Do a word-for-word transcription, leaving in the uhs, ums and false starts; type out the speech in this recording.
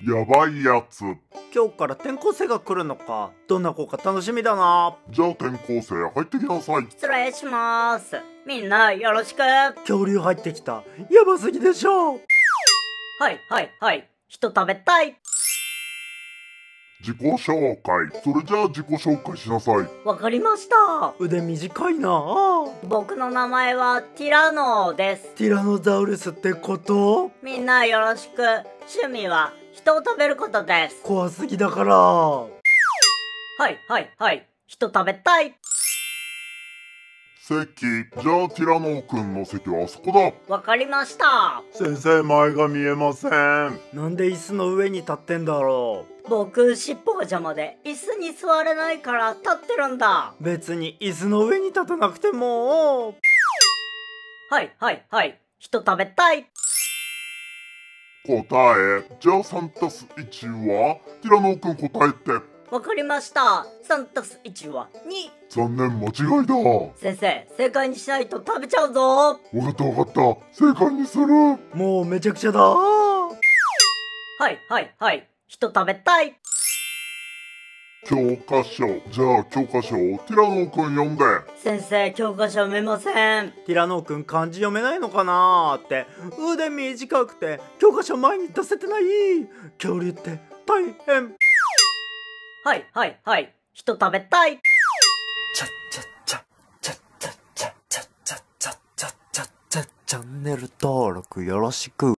やばいやつ。 今日から転校生が来るのか。どんな子か楽しみだな。 じゃあ転校生入ってきなさい。 失礼します。みんなよろしく。 恐竜入ってきた。やばすぎでしょ。 はいはいはい。人食べたい。 自己紹介。それじゃあ自己紹介しなさい。 わかりました。 腕短いな。 僕の名前はティラノです。 ティラノザウルスってこと？ みんなよろしく。趣味は人を食べることです。 怖すぎだから。 はいはいはい。人食べたい。 席。じゃあティラノくんの席はあそこだ。 わかりました。 先生、前が見えません。 なんで椅子の上に立ってんだろう。僕尻尾が邪魔で椅子に座れないから立ってるんだ。 別に椅子の上に立たなくても。 はいはいはい。人食べたい。 答え。じゃあさんたすいちはティラノくん答えて。 わかりました。さんたすいちはに。 残念、間違いだ。 先生、正解にしないと食べちゃうぞ。 わかったわかった。正解にする。 もうめちゃくちゃだ。 はいはいはい。人食べたい。 教科書。じゃあ教科書をティラノくん読んで。 先生、教科書読めません。 ティラノくん漢字読めないのかなーって。腕短くて教科書前に出せてない。恐竜って大変。 はいはいはい。人食べたい。 チャッチャッチャチャッチャッチャチャッチャッチャチャッチャッチャチャチャンネル登録よろしく。